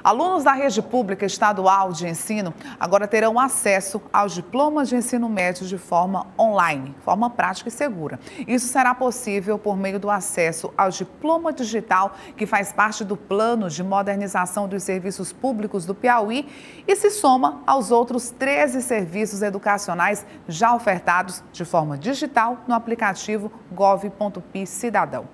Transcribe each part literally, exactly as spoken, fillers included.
Alunos da rede pública estadual de ensino agora terão acesso aos diplomas de ensino médio de forma online, forma prática e segura. Isso será possível por meio do acesso ao diploma digital, que faz parte do plano de modernização dos serviços públicos do Piauí e se soma aos outros treze serviços educacionais já ofertados de forma digital no aplicativo gov ponto pi Cidadão.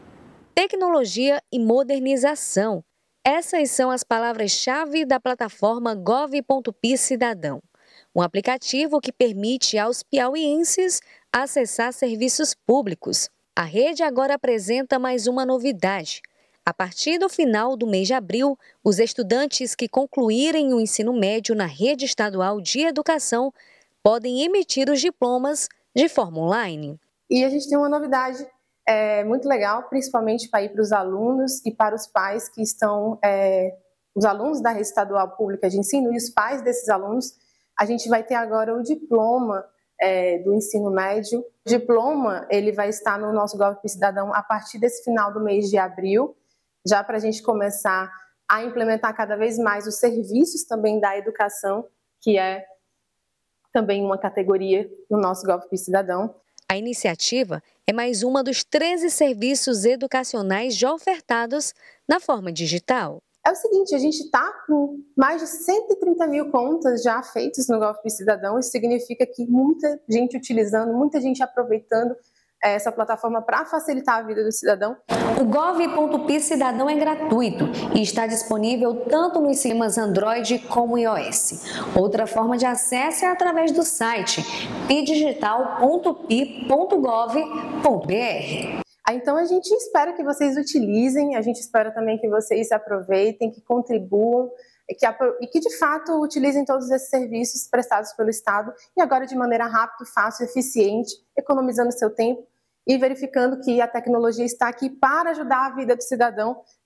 Tecnologia e modernização. Essas são as palavras-chave da plataforma gov ponto pi Cidadão, um aplicativo que permite aos piauienses acessar serviços públicos. A rede agora apresenta mais uma novidade. A partir do final do mês de abril, os estudantes que concluírem o ensino médio na rede estadual de educação podem emitir os diplomas de forma online. E a gente tem uma novidade É muito legal, principalmente para ir para os alunos e para os pais que estão, é, os alunos da rede estadual pública de ensino e os pais desses alunos. A gente vai ter agora o diploma é, do ensino médio. O diploma ele vai estar no nosso Gov ponto pi Cidadão a partir desse final do mês de abril, já para a gente começar a implementar cada vez mais os serviços também da educação, que é também uma categoria no nosso Gov ponto pi Cidadão. A iniciativa é mais uma dos treze serviços educacionais já ofertados na forma digital. É o seguinte, a gente está com mais de cento e trinta mil contas já feitas no Gov ponto pi Cidadão. Isso significa que muita gente utilizando, muita gente aproveitando essa plataforma para facilitar a vida do cidadão. O gov ponto pi Cidadão é gratuito e está disponível tanto nos sistemas Android como iOS. Outra forma de acesso é através do site pi digital ponto pi ponto gov ponto br. Então a gente espera que vocês utilizem, a gente espera também que vocês aproveitem, que contribuam e que, e que de fato utilizem todos esses serviços prestados pelo Estado e agora de maneira rápida, fácil, eficiente, economizando seu tempo e verificando que a tecnologia está aqui para ajudar a vida do cidadão